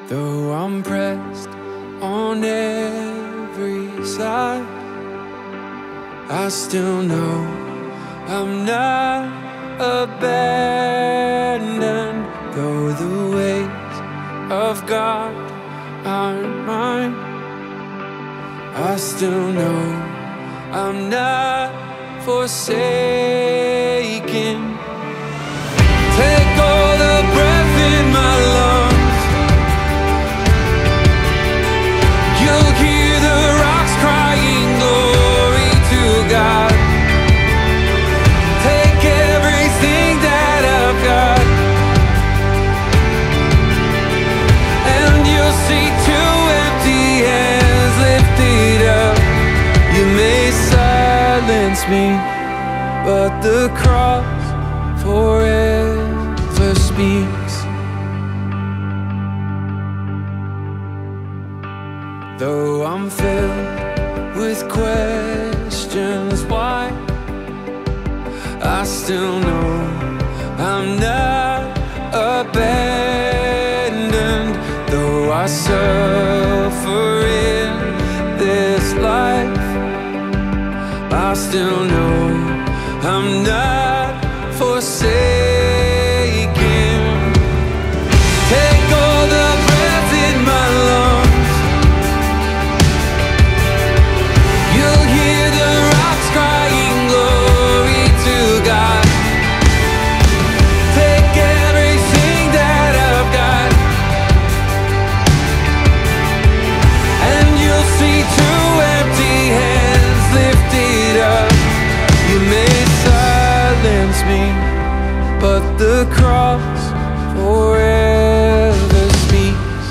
Though I'm pressed on every side, I still know I'm not abandoned. Though the ways of God aren't mine, I still know I'm not forsaken. Take all the breath in my lungs, you'll hear the rocks crying glory to God. Take everything that I've got, and you'll see two empty hands lifted up. You may silence me, but the cross forever speaks. Though I'm filled with questions why, I still know I'm not abandoned. Though I suffer in this life, I still know I'm not forsaken. Take all the breath in my lungs, you'll hear the rocks crying glory to God. Take everything that I've got, and you'll see two empty hands lifted up. You may silence me, but the cross forever speaks.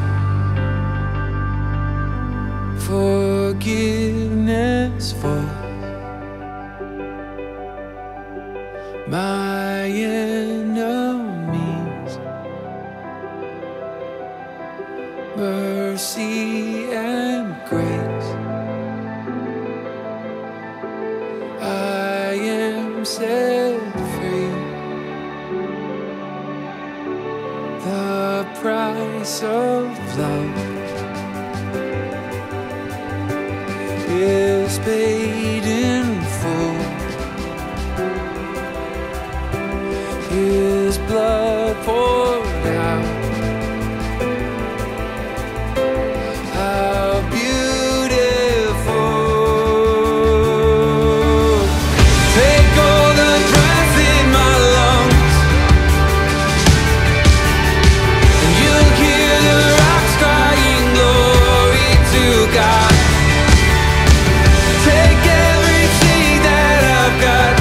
Forgiveness for my enemies, mercy and grace. I am set free. The price of love is paid in full. His blood poured out. How beautiful. Take all the breath in my lungs, and you'll hear the rocks crying glory to God. Take everything that I've got,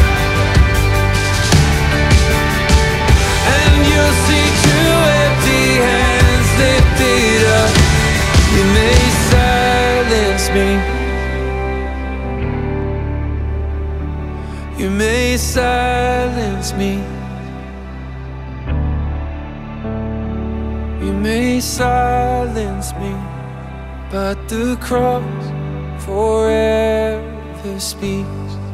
and you'll see two empty hands lifted up. You may silence me, you may silence me, you may silence me, but the cross forever speaks.